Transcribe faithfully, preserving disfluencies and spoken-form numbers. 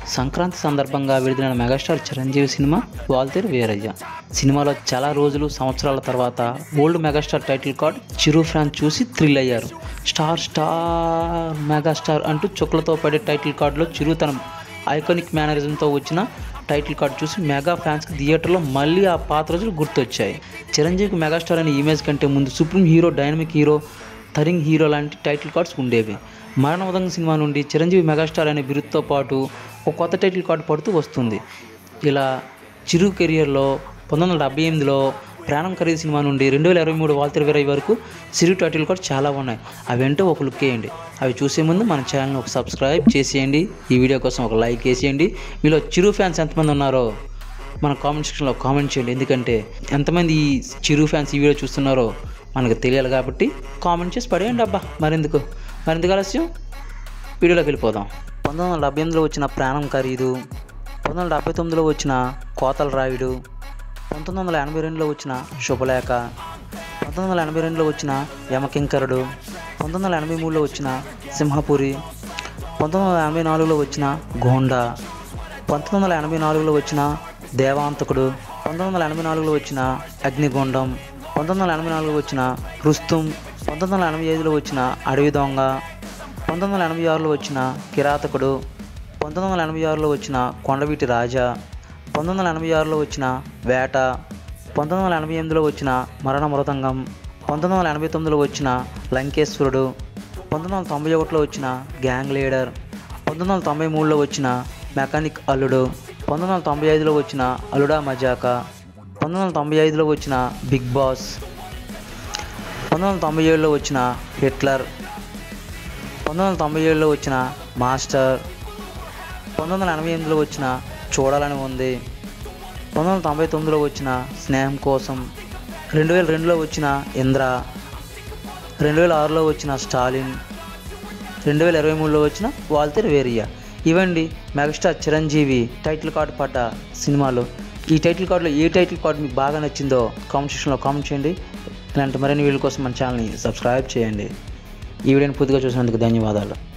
సంక్రాంతి సందర్భంగా విడుదలైన megastar Chiranjeevi cinema Waltair Veerayya. సినిమాలో చాలా రోజులు సంవత్సరాల తర్వాత old megastar title card Chiru fan చూసి థ్రిల్ అయ్యారు. స్టార్ స్టార్ మెగాస్టార్ అంటూ చుక్కలతో పడే టైటిల్ కార్డులో చిరు తన ఐకానిక్ మేనరిజంతో వచ్చిన టైటిల్ కార్డు చూసి మెగా ఫ్యాన్స్కి థియేటర్లో మళ్ళీ ఆ పాత రోజులు గుర్తొచ్చాయి. చిరంజీవికి మెగాస్టార్ అనే ఇమేజ్ కంటే ముందు supreme hero, dynamic hero, daring hero లాంటి టైటిల్ కార్డ్స్ ఉండేవి. మరణోదంగ సినిమా నుండి చిరంజీవి మెగాస్టార్ అనే బిరుదుతో పాటు ఒక కొత్త టైటిల్ కార్డు పడుతూ వస్తుంది. ఇలా చిరు కెరియర్లో పంతొమ్మిది వందల డెబ్బై ఎనిమిదిలో ప్రాణం ఖరీదు సినిమా నుండి రెండు వేల ఇరవై మూడు వాల్తేరు వీరయ్య వరకు చిరు టైటిల్ కార్డు చాలా ఉన్నాయి. అవి ఏంటో ఒక లుక్ వేయండి. అవి చూసే ముందు మన ఛానల్ని ఒక సబ్స్క్రైబ్ చేసేయండి. ఈ వీడియో కోసం ఒక లైక్ వేసేయండి. మీలో చిరు ఫ్యాన్స్ ఎంతమంది ఉన్నారో మన కామెంట్ సెక్షన్లో కామెంట్ చేయండి. ఎందుకంటే ఎంతమంది ఈ చిరు ఫ్యాన్స్ ఈ వీడియో చూస్తున్నారో మనకు తెలియాలి కాబట్టి కామెంట్ చేసి పడేయండి. అబ్బా మరెందుకు మరెందుకు ఆలస్యం, వీడియోలోకి వెళ్ళిపోదాం. పంతొమ్మిది వందల డెబ్బై ఎనిమిదిలో వచ్చిన ప్రాణం ఖరీదు, పంతొమ్మిది వందల డెబ్బై తొమ్మిదిలో వచ్చిన కోతల రాయుడు, పంతొమ్మిది వందల ఎనభై రెండులో వచ్చిన శుభలేఖ, పంతొమ్మిది వందల ఎనభై రెండులో వచ్చిన యమకింకరుడు, పంతొమ్మిది వందల ఎనభై మూడులో వచ్చిన సింహపురి, పంతొమ్మిది వందల ఎనభై నాలుగులో వచ్చిన గోండా, పంతొమ్మిది వందల ఎనభై నాలుగులో వచ్చిన దేవాంతకుడు, పంతొమ్మిది వందల ఎనభై నాలుగులో వచ్చిన అగ్నిగుండం, పంతొమ్మిది వందల ఎనభై నాలుగులో వచ్చిన రుస్తుం, పంతొమ్మిది వందల ఎనభై ఐదులో వచ్చిన అడవి దొంగ, పంతొమ్మిది వందల ఎనభై ఆరులో వచ్చిన కిరాతకుడు, పంతొమ్మిది వందల ఎనభై ఆరులో వచ్చిన కొండవీటి రాజా, పంతొమ్మిది వందల ఎనభై ఆరులో వచ్చిన వేట, పంతొమ్మిది వందల ఎనభై ఎనిమిదిలో వచ్చిన మరణ మృదంగం, పంతొమ్మిది వందల ఎనభై తొమ్మిదిలో వచ్చిన లంకేశ్వరుడు, పంతొమ్మిది వందల తొంభై ఒకటిలో వచ్చిన గ్యాంగ్ లీడర్, పంతొమ్మిది వందల తొంభై మూడులో వచ్చిన మెకానిక్ అల్లుడు, పంతొమ్మిది వందల తొంభై ఐదులో వచ్చిన అలుడా మజాకా, పంతొమ్మిది వందల తొంభై ఐదులో వచ్చిన బిగ్ బాస్, పంతొమ్మిది వందల తొంభై ఏడులో వచ్చిన హిట్లర్, పంతొమ్మిది వందల తొంభై ఏడులో వచ్చిన మాస్టర్, పంతొమ్మిది వందల ఎనభై ఎనిమిదిలో వచ్చిన చూడాలని ఉంది, పంతొమ్మిది వందల తొంభై తొమ్మిదిలో వచ్చిన స్నేహం కోసం, రెండు వేల రెండులో వచ్చిన ఇంద్ర, రెండు వేల ఆరులో వచ్చిన స్టాలిన్, రెండు వేల ఇరవై మూడులో వచ్చిన వాల్తేరు వీరయ్య. ఇవండి మెగాస్టార్ చిరంజీవి టైటిల్ కార్డు పడ్డ సినిమాలు. ఈ టైటిల్ కార్డులో ఏ టైటిల్ కార్డు మీకు బాగా నచ్చిందో కామెంట్ సెక్షన్లో కామెంట్ చేయండి. ఇలాంటి మరిన్ని వీడియోల కోసం మన ఛానల్ని సబ్స్క్రైబ్ చేయండి. ఈ వీడియోని పూర్తిగా చూసినందుకు ధన్యవాదాలు.